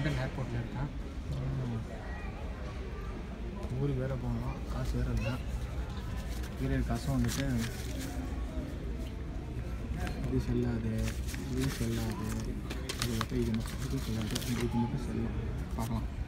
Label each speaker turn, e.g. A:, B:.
A: London ஏர்போர்ட்டில் இருக்கேன். ஊருக்கு வேறு போகணும், காசு வேறு இல்லை. இருக்கிற காசும் வந்துட்டு இது செல்லாது, இது செல்லாது, அது மட்டும் இது மட்டும் செல்லாது, இது மட்டும் செல்லும். பார்க்கலாம்.